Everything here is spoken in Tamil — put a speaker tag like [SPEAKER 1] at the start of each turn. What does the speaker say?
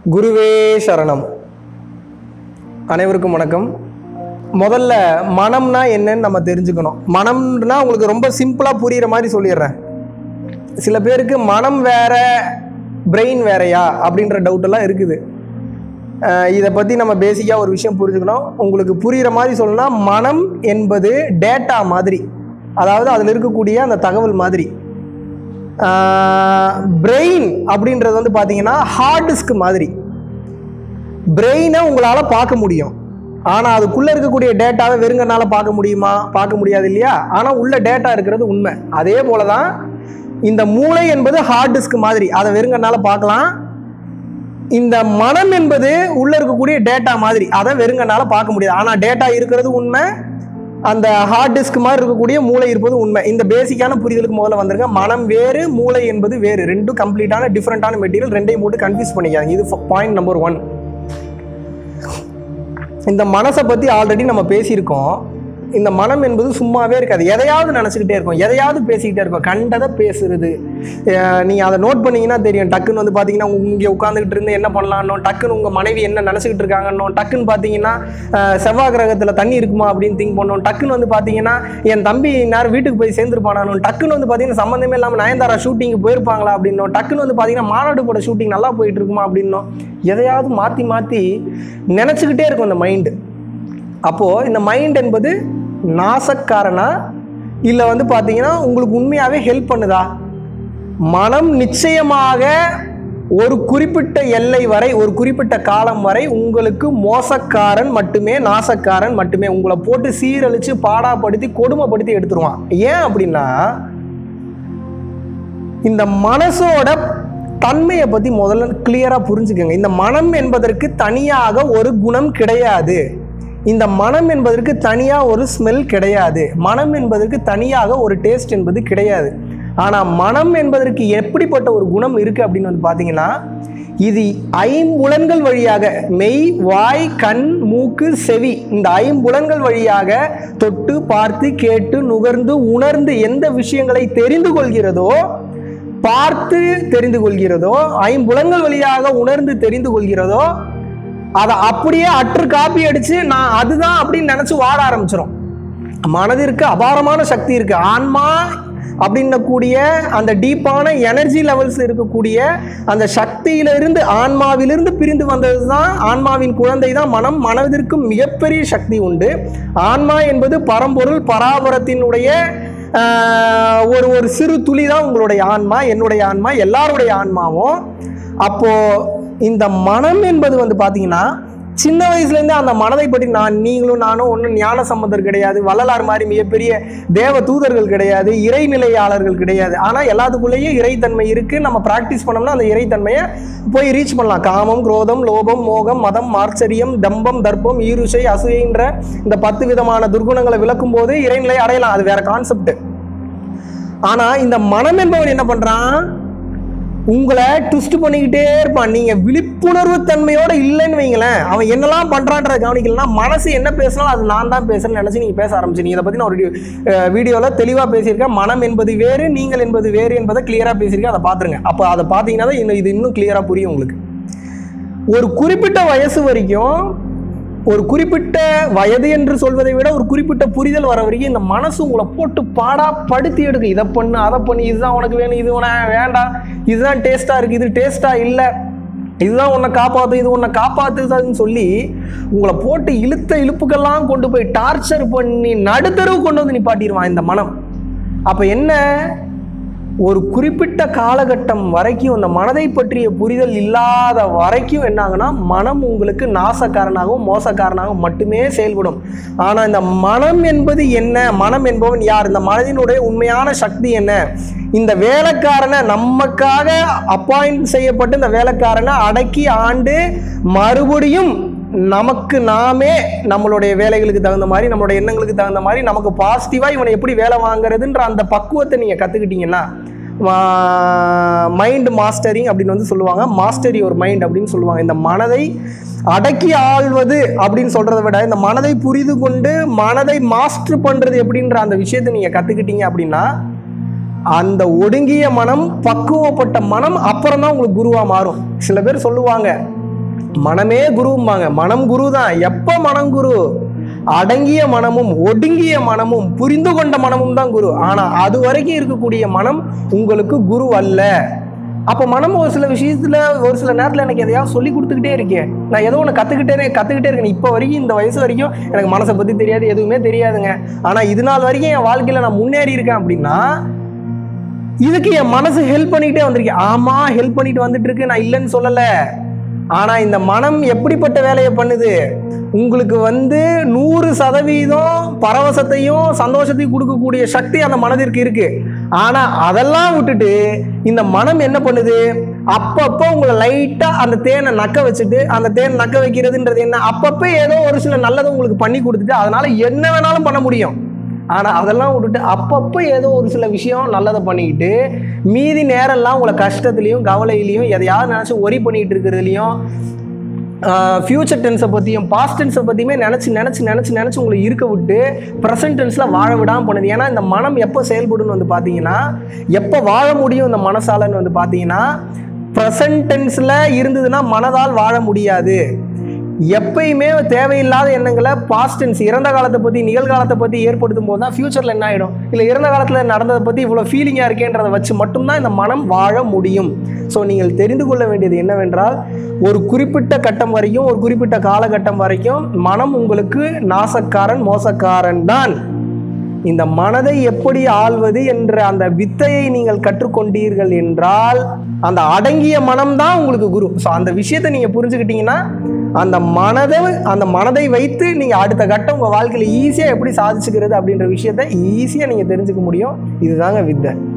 [SPEAKER 1] குருவே சரணம். அனைவருக்கும் வணக்கம். முதல்ல மனம்னா என்னன்னு நம்ம தெரிஞ்சுக்கணும். மனம்னா உங்களுக்கு ரொம்ப சிம்பிளாக புரிகிற மாதிரி சொல்லிடுறேன். சில பேருக்கு மனம் வேற பிரெயின் வேறையா அப்படின்ற டவுட்டெல்லாம் இருக்குது. இதை பற்றி நம்ம பேசிக்காக ஒரு விஷயம் புரிஞ்சுக்கணும். உங்களுக்கு புரிகிற மாதிரி சொல்லணும்னா, மனம் என்பது டேட்டா மாதிரி, அதாவது அதில் இருக்கக்கூடிய அந்த தகவல் மாதிரி. பிரெயின் அப்படின்றது வந்து பார்த்தீங்கன்னா ஹார்ட் டிஸ்க் மாதிரி. பிரெயினை உங்களால் பார்க்க முடியும், ஆனால் அதுக்குள்ளே இருக்கக்கூடிய டேட்டாவை வெறுங்கனால பார்க்க முடியுமா? பார்க்க முடியாது இல்லையா? ஆனால் உள்ள டேட்டா இருக்கிறது உண்மை. அதே போல தான் இந்த மூளை என்பது ஹார்ட் டிஸ்க் மாதிரி, அதை வெறுங்கனால பார்க்கலாம். இந்த மனம் என்பது உள்ள இருக்கக்கூடிய டேட்டா மாதிரி, அதை வெறுங்கனால பார்க்க முடியாது, ஆனால் டேட்டா இருக்கிறது உண்மை. அந்த ஹார்ட் டிஸ்க் மாதிரி இருக்கக்கூடிய மூளை இருப்பது உண்மை. இந்த பேசிக்கான புரிதலுக்கு முதல்ல வந்துருங்க. மனம் வேறு, மூளை என்பது வேறு. ரெண்டும் கம்ப்ளீட்டான டிஃப்ரெண்டான மெட்டீரியல். ரெண்டையும் போட்டு கன்ஃபியூஸ் பண்ணிக்காங்க. இது பாயிண்ட் நம்பர் 1. இந்த மனசை பற்றி ஆல்ரெடி நம்ம பேசியிருக்கோம். இந்த மனம் என்பது சும்மாவே இருக்காது, எதையாவது நினச்சிக்கிட்டே இருக்கும், எதையாவது பேசிக்கிட்டே இருக்கும், கண்டதை பேசுறது. நீங்கள் அதை நோட் பண்ணிங்கன்னா தெரியும். டக்குன்னு வந்து பார்த்தீங்கன்னா இங்கே உட்காந்துக்கிட்டு இருந்து என்ன பண்ணலான்னோ, டக்குன்னு உங்கள் மனைவி என்ன நினச்சிக்கிட்டு இருக்காங்கன்னோ, டக்குன்னு பார்த்தீங்கன்னா செவ்வாய் கிரகத்தில் தண்ணி இருக்குமா அப்படின்னு திங்க் பண்ணோம். டக்குன்னு வந்து பார்த்தீங்கன்னா என் தம்பி நேரம் வீட்டுக்கு போய் சேர்ந்துருப்பானோ, டக்குன்னு வந்து பார்த்தீங்கன்னா சம்மந்தமே இல்லாமல் நயன்தாரா ஷூட்டிங்கு போயிருப்பாங்களா அப்படின்னோ, டக்குன்னு வந்து பார்த்தீங்கன்னா மாநாடு போட ஷூட்டிங் நல்லா போயிட்டு இருக்குமா அப்படின்னோம். எதையாவது மாற்றி மாற்றி நினச்சிக்கிட்டே இருக்கும் இந்த மைண்டு. அப்போது இந்த மைண்ட் என்பது நாசக்காரனா இல்லை வந்து பார்த்தீங்கன்னா உங்களுக்கு உண்மையாகவே ஹெல்ப் பண்ணுதா? மனம் நிச்சயமாக ஒரு குறிப்பிட்ட எல்லை வரை, ஒரு குறிப்பிட்ட காலம் வரை உங்களுக்கு மோசக்காரன் மட்டுமே, நாசக்காரன் மட்டுமே. உங்களை போட்டு சீரழித்து பாடாப்படுத்தி கொடுமைப்படுத்தி எடுத்துருவான். ஏன் அப்படின்னா, இந்த மனசோட தன்மையை பற்றி முதல்ல கிளியராக புரிஞ்சுக்கோங்க. இந்த மனம் என்பதற்கு தனியாக ஒரு குணம் கிடையாது. இந்த மனம் என்பதற்கு தனியாக ஒரு ஸ்மெல் கிடையாது. மனம் என்பதற்கு தனியாக ஒரு டேஸ்ட் என்பது கிடையாது. ஆனால் மனம் என்பதற்கு எப்படிப்பட்ட ஒரு குணம் இருக்குது அப்படின்னு வந்து பார்த்தீங்கன்னா, இது ஐம்புலன்கள் வழியாக, மெய், வாய், கண், மூக்கு, செவி, இந்த ஐம்புலன்கள் வழியாக தொட்டு பார்த்து கேட்டு நுகர்ந்து உணர்ந்து எந்த விஷயங்களை தெரிந்து கொள்கிறதோ, பார்த்து தெரிந்து கொள்கிறதோ, ஐம்புலன்கள் வழியாக உணர்ந்து தெரிந்து கொள்கிறதோ, அதை அப்படியே அற்று காப்பி அடிச்சு நான் அதுதான் அப்படின்னு நினைச்சு வாழ ஆரம்பிச்சிடும். மனதிற்கு அபாரமான சக்தி இருக்கு. ஆன்மா அப்படின்னக்கூடிய அந்த டீப்பான எனர்ஜி லெவல்ஸ் இருக்கக்கூடிய அந்த சக்தியிலிருந்து, ஆன்மாவிலிருந்து பிரிந்து வந்தது தான் ஆன்மாவின் குழந்தை தான் மனம். மனதிற்கு மிகப்பெரிய சக்தி உண்டு. ஆன்மா என்பது பரம்பொருள் பராபரத்தினுடைய ஒரு சிறு துளி தான் உங்களுடைய ஆன்மா, என்னுடைய ஆன்மா, எல்லாருடைய ஆன்மாவும். அப்போ இந்த மனம் என்பது வந்து பார்த்தீங்கன்னா, சின்ன வயசுலேருந்தே அந்த மனதை பற்றி நீங்களும் நானும் ஒன்றும் ஞான சம்பந்தர் கிடையாது, வள்ளலார் மாதிரி மிகப்பெரிய தேவ தூதர்கள் கிடையாது, இறைநிலையாளர்கள் கிடையாது. ஆனால் எல்லாத்துக்குள்ளேயும் இறைத்தன்மை இருக்குது. நம்ம ப்ராக்டிஸ் பண்ணோம்னா அந்த இறைத்தன்மையை போய் ரீச் பண்ணலாம். காமம், குரோதம், லோபம், மோகம், மதம், மார்ச்சரியம், தம்பம், தர்ப்பம், ஈருஷை, அசூயைன்ற இந்த 10 விதமான துர்குணங்களை விளக்கும் போது இறைநிலை அடையலாம். அது வேற கான்செப்ட். ஆனால் இந்த மனம் என்பவன் என்ன பண்ணுறான்? உங்களை ட்விஸ்ட் பண்ணிக்கிட்டே இருப்பான். நீங்கள் விழிப்புணர்வு தன்மையோடு இல்லைன்னு வைங்களேன், அவன் என்னெல்லாம் பண்ணுறான்றதை கவனிக்கலன்னா, மனசு என்ன பேசினாலும் அது நான் தான் பேசுகிறேன்னு நினச்சி நீங்கள் பேச ஆரம்பிச்சிங்க. இதை பற்றி நான் ஒரு வீடியோவில் தெளிவாக பேசியிருக்கேன். மனம் என்பது வேறு, நீங்கள் என்பது வேறு என்பதை கிளியராக பேசியிருக்கேன். அதை பார்த்துருங்க. அப்போ அதை பார்த்தீங்கன்னா தான் இது இன்னும் கிளியராக புரியும் உங்களுக்கு. ஒரு குறிப்பிட்ட வயசு வரைக்கும், ஒரு குறிப்பிட்ட வயது என்று சொல்வதை விட ஒரு குறிப்பிட்ட புரிதல் வர வரைக்கும் இந்த மனசு உங்களை போட்டு பாடா படுத்தி எடுக்கும். இதை பண்ணு, அதை பண்ணு, இதுதான் உனக்கு வேணும், இது உனக்கு வேண்டாம், இதுதான் டேஸ்ட்டாக இருக்குது, இது டேஸ்ட்டாக இல்லை, இதுதான் உன்னை காப்பாற்று, இது உன்னை காப்பாற்றுதுன்னு சொல்லி உங்களை போட்டு இழுப்புக்கெல்லாம் கொண்டு போய் டார்ச்சர் பண்ணி நடுத்தரவு கொண்டு வந்து நிப்பாட்டிடுவான் இந்த மனம். அப்போ என்ன, ஒரு குறிப்பிட்ட காலகட்டம் வரைக்கும் அந்த மனதை பற்றிய புரிதல் இல்லாத வரைக்கும் என்ன ஆகுனா, மனம் உங்களுக்கு நாசக்காரனாகவும் மோசக்காரனாகவும் மட்டுமே செயல்படும். ஆனால் இந்த மனம் என்பது என்ன, மனம் என்பவன் யார், இந்த மனதினுடைய உண்மையான சக்தி என்ன, இந்த வேலைக்காரனை நமக்காக அப்பாயிண்ட் செய்யப்பட்டு இந்த வேலைக்காரனை அடக்கி ஆண்டு மறுபடியும் நமக்கு நாமே நம்மளுடைய வேலைகளுக்கு தகுந்த மாதிரி, நம்மளுடைய எண்ணங்களுக்கு தகுந்த மாதிரி நமக்கு பாசிட்டிவாக இவனை எப்படி வேலை வாங்குறதுன்ற அந்த பக்குவத்தை நீங்கள் கற்றுக்கிட்டீங்கன்னா, மைண்ட் மாஸ்டரிங் அப்படின்னு வந்து சொல்லுவாங்க. மாஸ்டரி ஒரு மைண்ட் அப்படின்னு சொல்லுவாங்க. இந்த மனதை அடக்கி ஆள்வது அப்படின்னு சொல்கிறத விட, இந்த மனதை புரிந்து கொண்டு மனதை மாஸ்டர் பண்ணுறது எப்படின்ற அந்த விஷயத்தை நீங்கள் கற்றுக்கிட்டீங்க அப்படின்னா, அந்த ஒடுங்கிய மனம், பக்குவப்பட்ட மனம் அப்புறம் தான் உங்களுக்கு குருவாக மாறும். சில பேர் சொல்லுவாங்க, மனமே குரும்பாங்க. மனம் குரு தான். எப்ப மனம் குரு? அடங்கிய மனமும் ஒடுங்கிய மனமும் புரிந்து கொண்ட மனமும் தான் குரு. ஆனா அது வரைக்கும் இருக்கக்கூடிய மனம் உங்களுக்கு குரு அல்ல. அப்போ மனம் ஒரு சில விஷயத்துல ஒரு சில நேரத்தில் எனக்கு எதையாவது சொல்லி கொடுத்துக்கிட்டே இருக்கேன். நான் ஏதோ ஒன்று கற்றுக்கிட்டே இருக்கேன். இப்போ வரைக்கும் இந்த வயசு வரைக்கும் எனக்கு மனசை பற்றி தெரியாது, எதுவுமே தெரியாதுங்க. ஆனால் இது நாள் வரைக்கும் என் வாழ்க்கையில் நான் முன்னேறி இருக்கேன் அப்படின்னா இதுக்கு என் மனசு ஹெல்ப் பண்ணிக்கிட்டே வந்திருக்கேன். ஆமாம், ஹெல்ப் பண்ணிட்டு வந்துட்டு இருக்கு, நான் இல்லைன்னு சொல்லலை. ஆனால் இந்த மனம் எப்படிப்பட்ட வேலையை பண்ணுது? உங்களுக்கு 100% பரவசத்தையும் சந்தோஷத்தையும் கொடுக்கக்கூடிய சக்தி அந்த மனதிற்கு இருக்கு. ஆனால் அதெல்லாம் விட்டுட்டு இந்த மனம் என்ன பண்ணுது? அப்பப்போ உங்களை லைட்டாக அந்த தேனை நக்க வச்சுட்டு, அந்த தேன் நக்க வைக்கிறதுன்றது என்ன? அப்பப்போ ஏதோ ஒரு சில நல்லதை உங்களுக்கு பண்ணி கொடுத்துட்டு அதனால என்ன வேணாலும் பண்ண முடியும். ஆனால் அதெல்லாம் விட்டுட்டு அப்பப்போ ஏதோ ஒரு சில விஷயம் நல்லதை பண்ணிக்கிட்டு மீதி நேரம்லாம் உங்களை கஷ்டத்துலையும் கவலையிலையும் எதையாவது நினச்சி ஒரி பண்ணிகிட்டு இருக்கிறதுலையும் ஃபியூச்சர் டென்ஸை பற்றியும் பாஸ்ட் டென்ஸை பற்றியுமே நினச்சி உங்களை இருக்க விட்டு ப்ரெசன்ட் டென்ஸில் வாழ விடாமல் பண்ணுது. ஏன்னா இந்த மனம் எப்போ செயல்படுன்னு பார்த்தீங்கன்னா, எப்போ வாழ முடியும் இந்த மனசாலன்னு பார்த்தீங்கன்னா, ப்ரெசன்ட் டென்ஸில் இருந்ததுன்னா மனதால் வாழ முடியாது. எப்பயுமே தேவையில்லாத எண்ணங்களை பாஸ்ட் டென்ஸ் இறந்த காலத்தை பற்றி நிகழ்காலத்தை பற்றி ஏற்படுத்தும் போது தான் ஃபியூச்சரில் என்ன ஆகிடும்? இல்லை இறந்த காலத்தில் நடந்ததை பற்றி இவ்வளோ ஃபீலிங்காக இருக்கேன்றதை வச்சு மட்டும்தான் இந்த மனம் வாழ முடியும். ஸோ நீங்கள் தெரிந்து கொள்ள வேண்டியது என்னவென்றால், ஒரு குறிப்பிட்ட கட்டம் வரைக்கும், ஒரு குறிப்பிட்ட காலகட்டம் வரைக்கும் மனம் உங்களுக்கு நாசக்காரன், மோசக்காரன் தான். இந்த மனதை எப்படி ஆள்வது என்ற அந்த வித்தையை நீங்கள் கற்றுக்கொண்டீர்கள் என்றால் அந்த அடங்கிய மனம்தான் உங்களுக்கு குரு. ஸோ அந்த விஷயத்தை நீங்கள் புரிஞ்சுக்கிட்டீங்கன்னா அந்த மனதை வைத்து நீங்கள் அடுத்த கட்டம் உங்கள் வாழ்க்கையில் ஈஸியாக எப்படி சாதிச்சுக்கிறது அப்படின்ற விஷயத்தை ஈஸியாக நீங்கள் தெரிஞ்சுக்க முடியும். இதுதாங்க வித்தை.